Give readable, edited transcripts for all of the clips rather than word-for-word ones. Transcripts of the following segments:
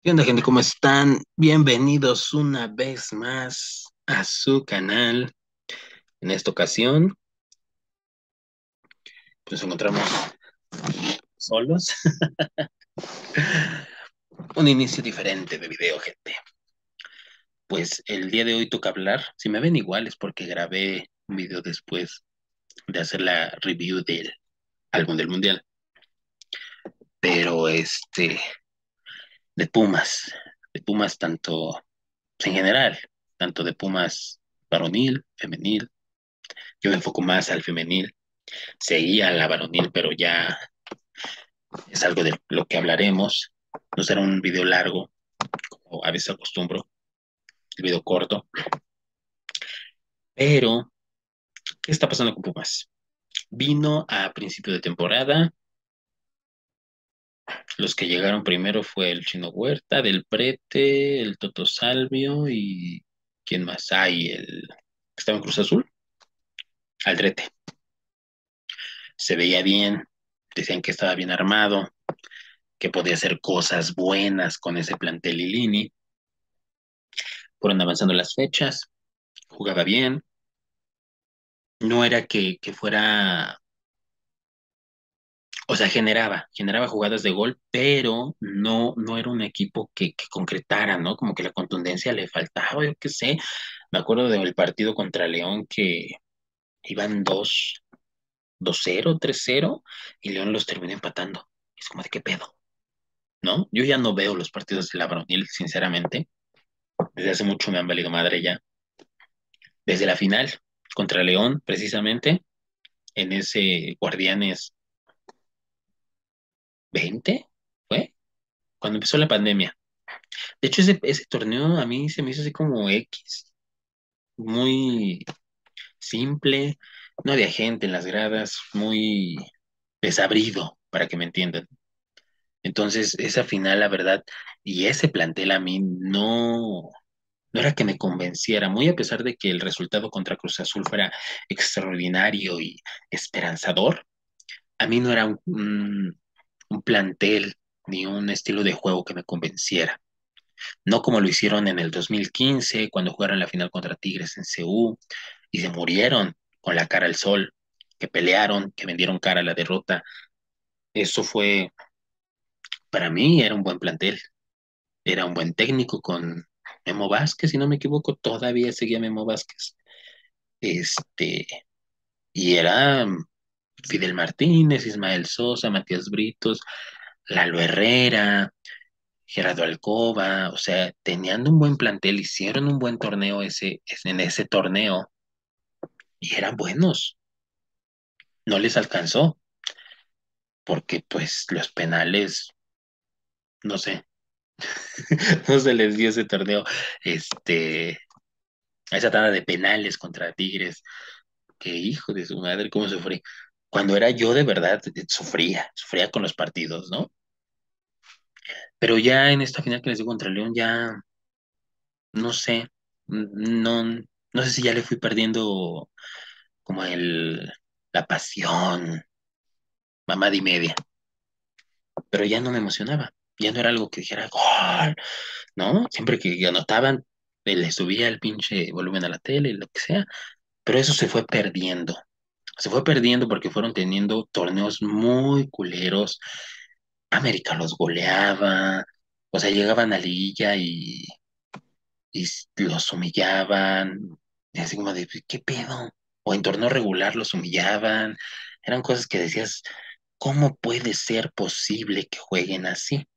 ¿Qué onda, gente? ¿Cómo están? Bienvenidos una vez más a su canal. En esta ocasión, pues nos encontramos solos. Un inicio diferente de video, gente. Pues el día de hoy toca hablar. Si me ven igual es porque grabé un video después de hacer la review del álbum del Mundial. Pero de Pumas. De Pumas tanto, en general, tanto de Pumas varonil, femenil. Yo me enfoco más al femenil. Seguía la varonil, pero ya es algo de lo que hablaremos. No será un video largo, como a veces acostumbro, el video corto. Pero, ¿qué está pasando con Pumas? Vino a principio de temporada. Los que llegaron primero fue el Chino Huerta, Del Prete, el Toto Salvio y ¿quién más? Hay el que estaba en Cruz Azul, Aldrete. Se veía bien, decían que estaba bien armado, que podía hacer cosas buenas con ese plantel Lilini. Fueron avanzando las fechas, jugaba bien. No era que fuera, o sea, generaba jugadas de gol, pero no era un equipo que concretara, ¿no? Como que la contundencia le faltaba, yo qué sé. Me acuerdo del partido contra León que iban 2-0, 3-0 y León los terminó empatando. Es como de qué pedo, ¿no? Yo ya no veo los partidos de la Varonil, sinceramente. Desde hace mucho me han valido madre ya. Desde la final contra León, precisamente, en ese Guardianes 20, ¿fue? Cuando empezó la pandemia. De hecho, ese torneo a mí se me hizo así como X, muy simple, no había gente en las gradas, muy desabrido, para que me entiendan. Entonces, esa final, la verdad, y ese plantel a mí no era que me convenciera, muy a pesar de que el resultado contra Cruz Azul fuera extraordinario y esperanzador, a mí no era un plantel ni un estilo de juego que me convenciera. No como lo hicieron en el 2015, cuando jugaron la final contra Tigres en CU y se murieron con la cara al sol, que pelearon, que vendieron cara a la derrota. Eso fue, para mí, era un buen plantel, era un buen técnico con Memo Vázquez, si no me equivoco, todavía seguía Memo Vázquez. Este, y era Fidel Martínez, Ismael Sosa, Matías Britos, Lalo Herrera, Gerardo Alcoba, o sea, tenían un buen plantel, hicieron un buen torneo en ese torneo y eran buenos. No les alcanzó porque pues los penales, no sé, no se les dio ese torneo, este, esa tanda de penales contra Tigres, que hijo de su madre, cómo sufrí. Cuando era yo de verdad, sufría con los partidos, ¿no? Pero ya en esta final que les digo contra León, ya no sé, no sé si ya le fui perdiendo como la pasión, mamá y media, pero ya no me emocionaba, ya no era algo que dijera gol, ¿no? Siempre que anotaban, le subía el pinche volumen a la tele, lo que sea, pero eso se fue perdiendo porque fueron teniendo torneos muy culeros, América los goleaba, o sea, llegaban a liguilla y los humillaban, y así como de, ¿qué pedo? O en torneo regular los humillaban, eran cosas que decías, ¿cómo puede ser posible que jueguen así?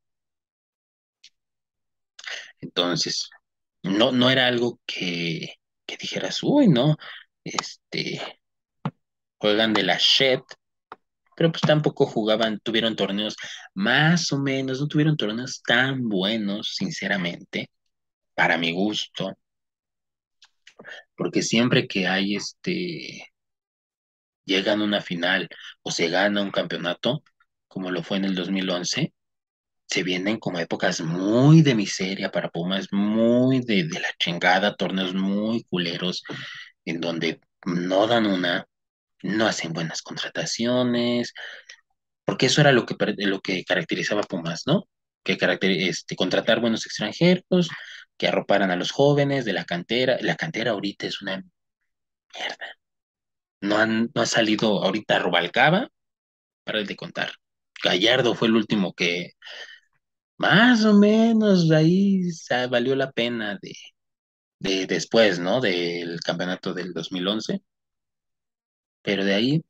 Entonces, no era algo que dijeras, uy, no, este, juegan de la shit, pero pues tampoco jugaban, tuvieron torneos más o menos, no tuvieron torneos tan buenos, sinceramente, para mi gusto, porque siempre que hay llegan a una final o se gana un campeonato, como lo fue en el 2011, se vienen como épocas muy de miseria para Pumas, muy de la chingada, torneos muy culeros, en donde no dan una, no hacen buenas contrataciones, porque eso era lo que caracterizaba a Pumas, ¿no? contratar buenos extranjeros, que arroparan a los jóvenes de la cantera. La cantera ahorita es una mierda. No ha salido ahorita Rubalcaba, para el de contar. Gallardo fue el último que más o menos ahí valió la pena de después, ¿no? Del campeonato del 2011. Pero de ahí,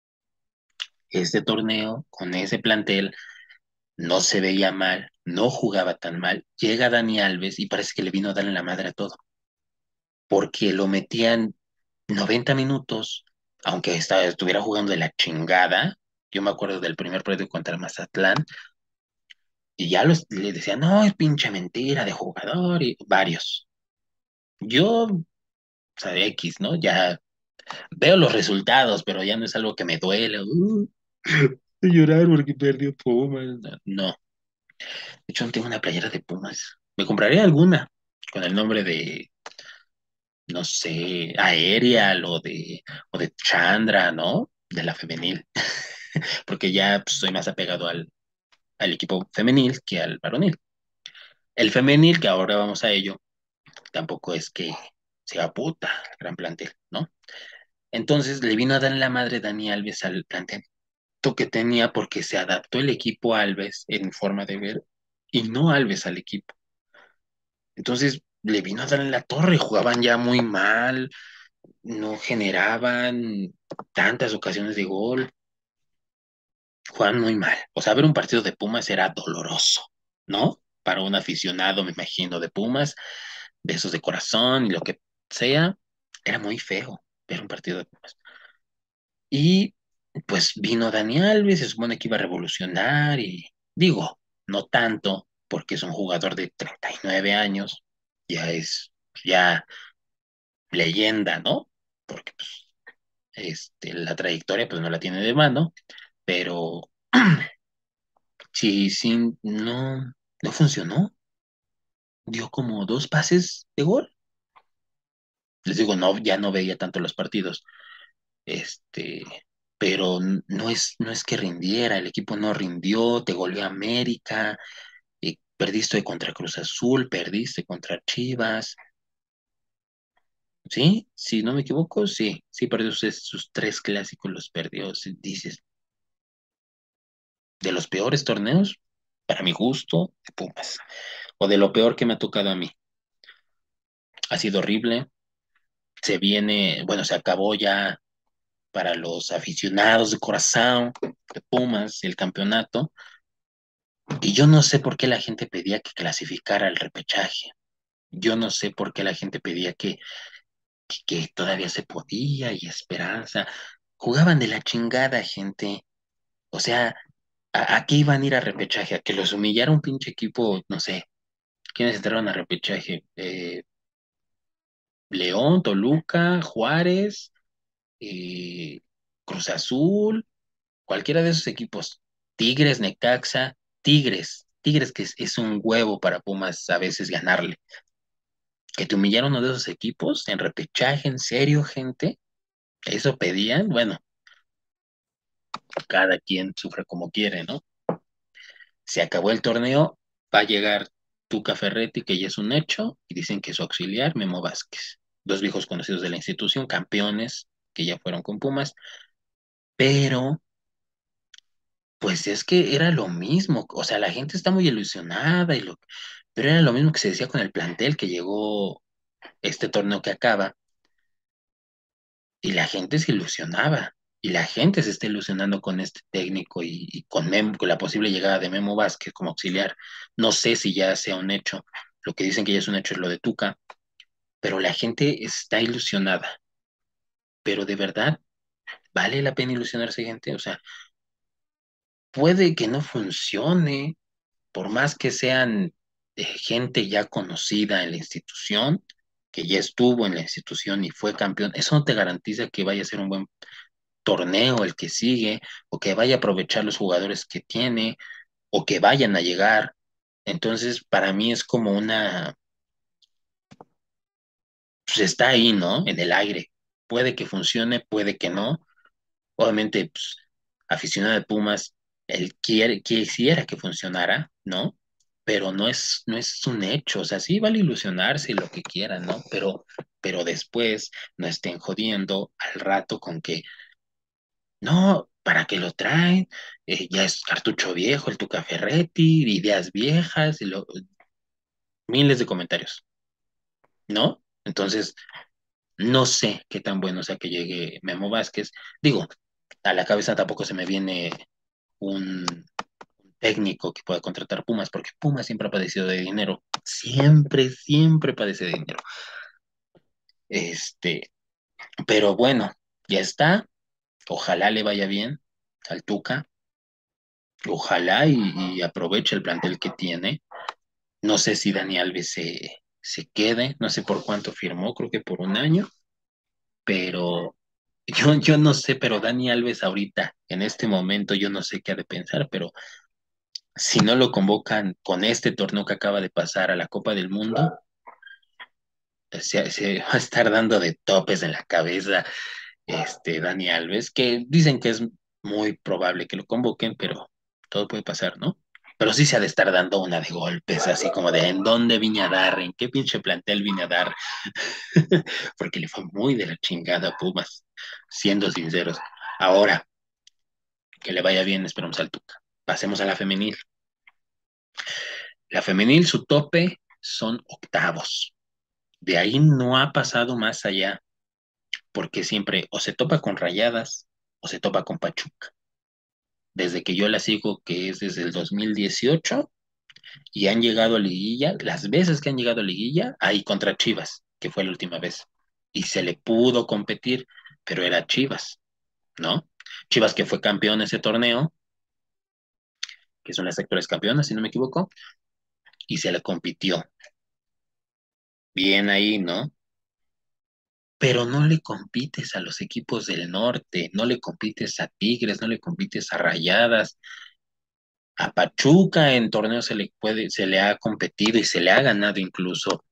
este torneo, con ese plantel, no se veía mal, no jugaba tan mal. Llega Dani Alves y parece que le vino a darle la madre a todo, porque lo metían 90 minutos, aunque estuviera jugando de la chingada. Yo me acuerdo del primer partido contra el Mazatlán, y ya le decían, no, es pinche mentira de jugador, y varios. Yo, o sea, X, ¿no? Ya veo los resultados, pero ya no es algo que me duele. Llorar porque perdió Pumas. No, de hecho no tengo una playera de Pumas. Me compraré alguna con el nombre de, no sé, Aerial o de Chandra, ¿no? De la femenil, porque ya pues, soy más apegado al equipo femenil que al varonil. El femenil, que ahora vamos a ello, tampoco es que sea puta, gran plantel, ¿no? Entonces le vino a dar la madre Dani Alves al plantel que tenía porque se adaptó el equipo a Alves en forma de ver y no Alves al equipo. Entonces le vino a dar en la torre, jugaban ya muy mal, no generaban tantas ocasiones de gol, jugaban muy mal. O sea, ver un partido de Pumas era doloroso, ¿no? Para un aficionado, me imagino, de Pumas, de esos de corazón y lo que sea, era muy feo ver un partido de Pumas. Y pues vino Dani Alves, se supone que iba a revolucionar y digo, no tanto, porque es un jugador de 39 años, ya es ya leyenda, ¿no? Porque pues, la trayectoria pues no la tiene de mano, pero sí, sí, no funcionó. Dio como dos pases de gol. Les digo, no, ya no veía tanto los partidos, este, pero no es que rindiera, el equipo no rindió, te goleó América, y perdiste contra Cruz Azul, perdiste contra Chivas, ¿sí? Si no me equivoco, sí, sí perdió sus tres clásicos, los perdió, dices, de los peores torneos, para mi gusto, de Pumas, o de lo peor que me ha tocado a mí. Ha sido horrible, se viene, bueno, se acabó ya para los aficionados de corazón de Pumas el campeonato. Y yo no sé por qué la gente pedía que clasificara al repechaje. Yo no sé por qué la gente pedía que todavía se podía y esperanza. Jugaban de la chingada, gente. O sea, ¿a qué iban a ir a repechaje? ¿A que los humillara un pinche equipo? No sé. ¿Quiénes entraron a repechaje? León, Toluca, Juárez, eh, Cruz Azul, cualquiera de esos equipos. Tigres, Necaxa, Tigres que es un huevo para Pumas a veces ganarle. Que te humillaron uno de esos equipos en repechaje, en serio, gente. Eso pedían, bueno, cada quien sufre como quiere, ¿no? Se acabó el torneo, va a llegar Tuca Ferretti, que ya es un hecho, y dicen que su auxiliar, Memo Vázquez. Dos viejos conocidos de la institución, campeones, que ya fueron con Pumas, pero pues es que era lo mismo, o sea, la gente está muy ilusionada, pero era lo mismo que se decía con el plantel que llegó este torneo que acaba. Y la gente se ilusionaba, y la gente se está ilusionando con este técnico y con la posible llegada de Memo Vázquez como auxiliar. No sé si ya sea un hecho, lo que dicen que ya es un hecho es lo de Tuca, pero la gente está ilusionada. Pero de verdad, ¿vale la pena ilusionarse, gente? O sea, puede que no funcione, por más que sean gente ya conocida en la institución, que ya estuvo en la institución y fue campeón, eso no te garantiza que vaya a ser un buen torneo el que sigue, o que vaya a aprovechar los jugadores que tiene, o que vayan a llegar. Entonces, para mí es como pues está ahí, ¿no? En el aire. Puede que funcione, puede que no. Obviamente, pues, aficionado de Pumas, él quisiera que funcionara, ¿no? pero no es un hecho, o sea, sí vale ilusionarse y lo que quieran, ¿no? Pero después no estén jodiendo al rato con que, no, ¿para qué lo traen? Ya es cartucho viejo, el Tuca Ferretti, ideas viejas, miles de comentarios, ¿no? Entonces, no sé qué tan bueno sea que llegue Memo Vázquez. Digo, a la cabeza tampoco se me viene un técnico que pueda contratar Pumas, porque Pumas siempre ha padecido de dinero. Siempre, siempre padece de dinero. Este, pero bueno, ya está. Ojalá le vaya bien al Tuca. Ojalá y aproveche el plantel que tiene. No sé si Dani Alves se quede, no sé por cuánto firmó, creo que por un año, pero yo no sé, pero Dani Alves ahorita, en este momento, yo no sé qué ha de pensar, pero si no lo convocan con este torneo que acaba de pasar a la Copa del Mundo, se va a estar dando de topes en la cabeza Dani Alves, que dicen que es muy probable que lo convoquen, pero todo puede pasar, ¿no? Pero sí se ha de estar dando una de golpes, así como de ¿en dónde vine a dar? ¿En qué pinche plantel vine a dar? Porque le fue muy de la chingada a Pumas, siendo sinceros. Ahora, que le vaya bien, esperamos al Tuca. Pasemos a la femenil. La femenil, su tope son octavos. De ahí no ha pasado más allá, porque siempre o se topa con Rayadas o se topa con Pachuca. Desde que yo la sigo, que es desde el 2018, y han llegado a liguilla, las veces que han llegado a liguilla, ahí contra Chivas, que fue la última vez. Y se le pudo competir, pero era Chivas, ¿no? Chivas que fue campeón ese torneo, que son las actuales campeonas, si no me equivoco, y se le compitió. Bien ahí, ¿no? Pero no le compites a los equipos del norte, no le compites a Tigres, no le compites a Rayadas, a Pachuca en torneos se le ha competido y se le ha ganado incluso,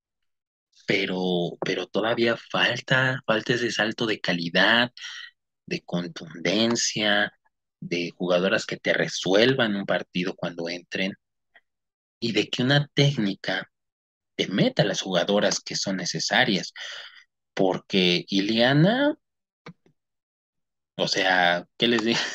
pero todavía falta ese salto de calidad, de contundencia, de jugadoras que te resuelvan un partido cuando entren y de que una técnica te meta a las jugadoras que son necesarias, porque Iliana, o sea, ¿qué les digo?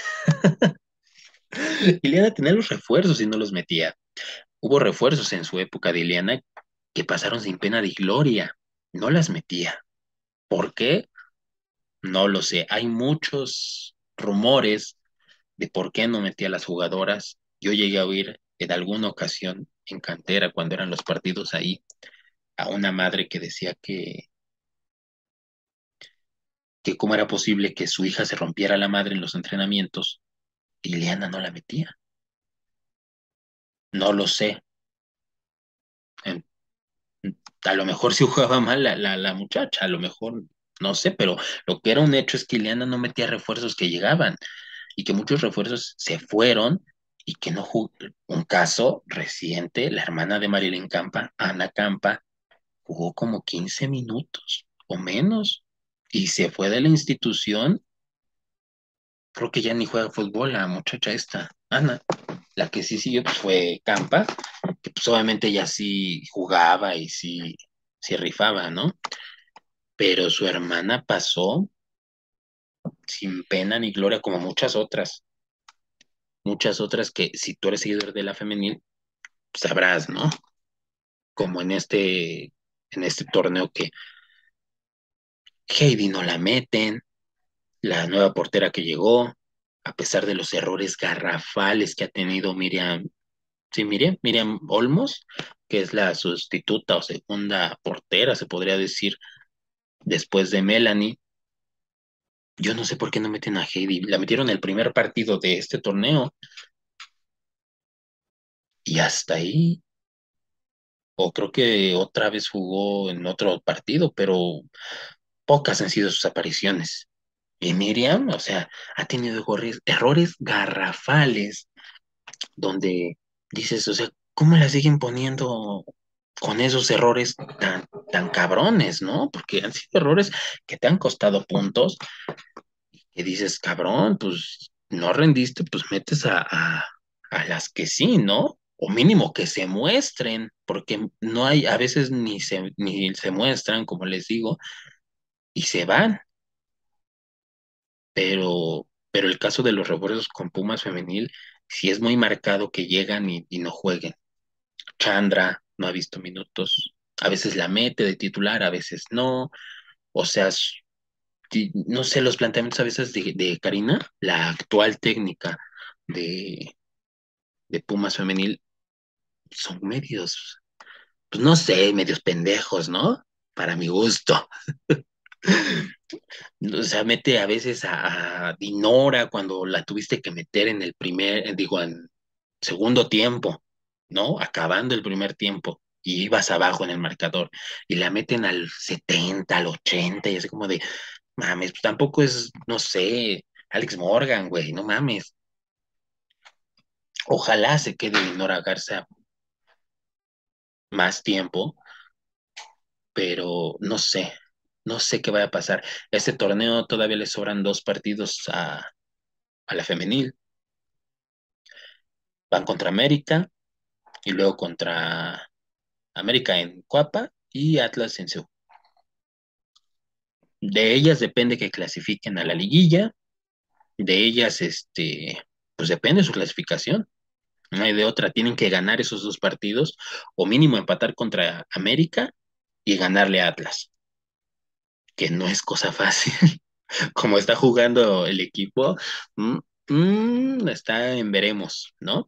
Iliana tenía los refuerzos y no los metía. Hubo refuerzos en su época de Iliana que pasaron sin pena de gloria, no las metía. ¿Por qué? No lo sé. Hay muchos rumores de por qué no metía a las jugadoras. Yo llegué a oír en alguna ocasión en cantera, cuando eran los partidos ahí, a una madre que decía que cómo era posible que su hija se rompiera la madre en los entrenamientos y Ileana no la metía. No lo sé. En- a lo mejor sí jugaba mal la muchacha, a lo mejor no sé, pero lo que era un hecho es que Ileana no metía refuerzos que llegaban y que muchos refuerzos se fueron y que no jugó. Un caso reciente, la hermana de Marilyn Campa, Ana Campa, jugó como 15 minutos o menos y se fue de la institución. Creo que ya ni juega fútbol la muchacha esta, Ana. La que sí siguió pues, fue Campa, que pues obviamente ya sí jugaba y sí rifaba, ¿no? Pero su hermana pasó sin pena ni gloria como muchas otras que si tú eres seguidor de la femenil, sabrás, ¿no? Como en este torneo que Heidi no la meten, la nueva portera que llegó, a pesar de los errores garrafales que ha tenido Miriam, sí, Miriam Olmos, que es la sustituta o segunda portera, se podría decir, después de Melanie. Yo no sé por qué no meten a Heidi. La metieron el primer partido de este torneo y hasta ahí. O creo que otra vez jugó en otro partido, pero pocas han sido sus apariciones. Y Miriam, o sea, ha tenido errores garrafales donde dices, o sea, ¿cómo la siguen poniendo con esos errores tan cabrones, ¿no? Porque han sido errores que te han costado puntos, que dices, cabrón, pues no rendiste, pues metes a las que sí, ¿no? o mínimo que se muestren, porque no hay, a veces ni se muestran, como les digo, y se van, pero el caso de los refuerzos con Pumas femenil, sí es muy marcado que llegan y no jueguen. Chandra no ha visto minutos, a veces la mete de titular, a veces no, o sea, no sé, los planteamientos a veces de Karina, la actual técnica de, de Pumas femenil, son medios, pues no sé, medios pendejos, ¿no? Para mi gusto. O sea, mete a veces a Dinora cuando la tuviste que meter en el primer, digo, en segundo tiempo, ¿no? Acabando el primer tiempo. Y ibas abajo en el marcador. Y la meten al 70, al 80, y así como de, mames, pues tampoco es, no sé, Alex Morgan, güey, no mames. Ojalá se quede Dinora Garza más tiempo, pero no sé qué vaya a pasar. Este torneo todavía le sobran 2 partidos a la femenil. Van contra América y luego contra América en Cuapa y Atlas en Seúl. De ellas depende que clasifiquen a la liguilla, de ellas, pues depende su clasificación. No hay de otra, tienen que ganar esos 2 partidos o mínimo empatar contra América y ganarle a Atlas, que no es cosa fácil. Como está jugando el equipo, mm, está en veremos, ¿no?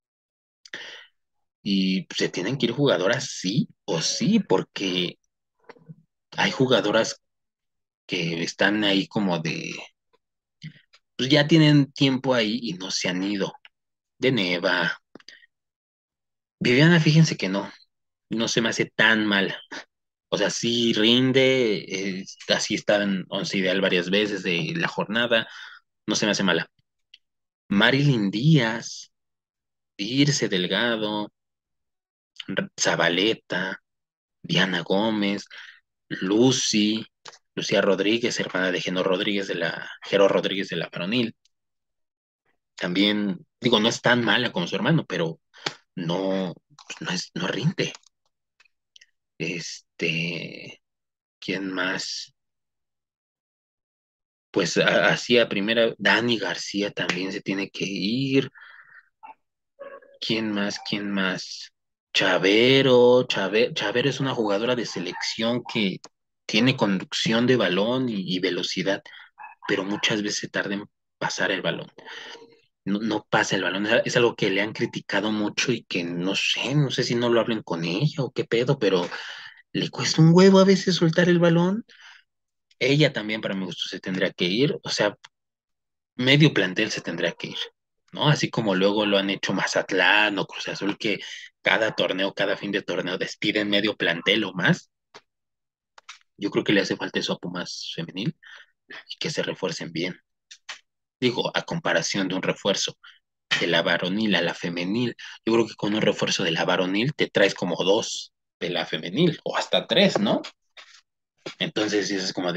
Y se tienen que ir jugadoras sí o sí, porque hay jugadoras que están ahí como pues ya tienen tiempo ahí y no se han ido. De Neva. Viviana, fíjense que no se me hace tan mal. O sea, sí rinde, así está en once ideal varias veces de la jornada, no se me hace mala. Marilyn Díaz, Irse Delgado, Zabaleta, Diana Gómez, Lucy, Lucía Rodríguez, hermana de Jero Rodríguez de la Varonil. También, digo, no es tan mala como su hermano, pero no, no rinde. ¿Quién más? Pues así a primera, Dani García también se tiene que ir. ¿Quién más? ¿Quién más? Chavero es una jugadora de selección que tiene conducción de balón y velocidad, pero muchas veces se tarda en pasar el balón. No, no pasa el balón. Es algo que le han criticado mucho y que no sé si no lo hablen con ella o qué pedo, pero le cuesta un huevo a veces soltar el balón. Ella también, para mi gusto, se tendría que ir. O sea, medio plantel se tendría que ir, ¿no? Así como luego lo han hecho Mazatlán o Cruz Azul, que cada torneo, cada fin de torneo despiden medio plantel o más. Yo creo que le hace falta eso a Pumas femenil y que se refuercen bien. Digo, a comparación de un refuerzo de la varonil a la femenil, yo creo que con un refuerzo de la varonil te traes como 2 de la femenil o hasta 3, ¿no? Entonces, eso es como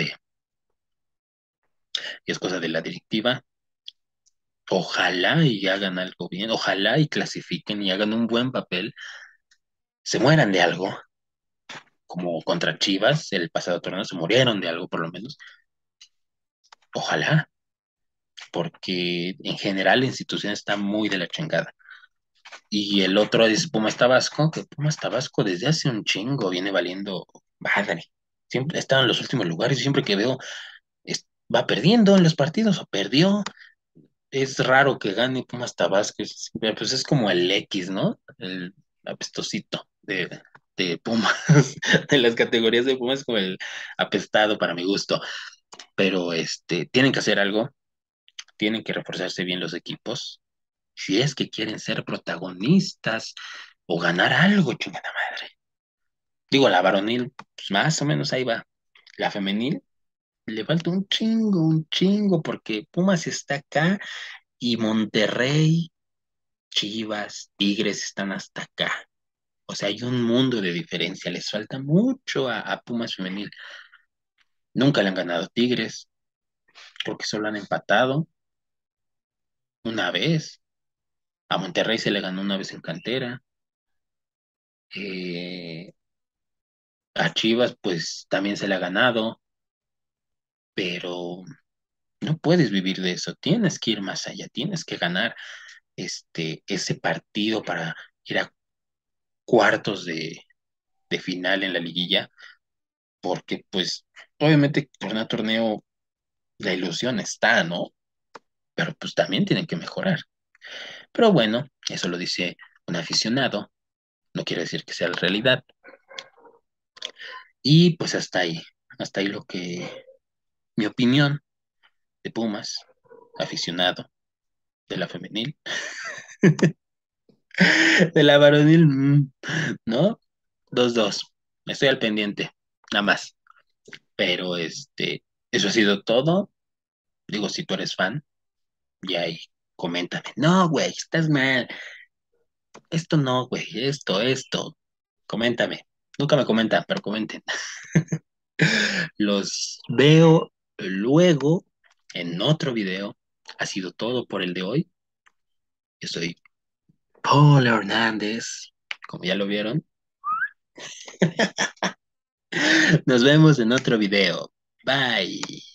es cosa de la directiva. Ojalá y hagan algo bien, ojalá y clasifiquen y hagan un buen papel, se mueran de algo, como contra Chivas, el pasado torneo se murieron de algo por lo menos. Ojalá, porque en general la institución está muy de la chingada. Y el otro es Pumas Tabasco, que Pumas Tabasco desde hace un chingo viene valiendo madre. Siempre está en los últimos lugares y siempre que veo va perdiendo en los partidos o perdió. Es raro que gane Pumas Tabasco, pues es como el X, ¿no? El apestosito de Pumas, de las categorías de Pumas, como el apestado para mi gusto. Pero tienen que hacer algo, tienen que reforzarse bien los equipos, si es que quieren ser protagonistas o ganar algo, chingada madre. Digo, la varonil, pues más o menos ahí va. La femenil, le falta un chingo, porque Pumas está acá y Monterrey, Chivas, Tigres están hasta acá. O sea, hay un mundo de diferencia. Les falta mucho a Pumas femenil. Nunca le han ganado Tigres, porque solo han empatado una vez. A Monterrey se le ganó una vez en cantera. Eh, a Chivas, pues también se le ha ganado, pero no puedes vivir de eso. Tienes que ir más allá, tienes que ganar ese partido para ir a cuartos de final en la liguilla, porque pues obviamente torneo a torneo la ilusión está, ¿no? Pero pues también tienen que mejorar. Pero bueno, eso lo dice un aficionado, no quiere decir que sea la realidad. Y pues hasta ahí mi opinión de Pumas, aficionado de la femenil, de la varonil, ¿no? 2-2. Estoy al pendiente, nada más. Pero eso ha sido todo. Digo, si tú eres fan, ya ahí, coméntame. No, güey, estás mal. Esto no, güey, esto. Coméntame. Nunca me comentan, pero comenten. Los veo luego en otro video. Ha sido todo por el de hoy. Yo soy Paul Hernández, como ya lo vieron. Nos vemos en otro video. Bye.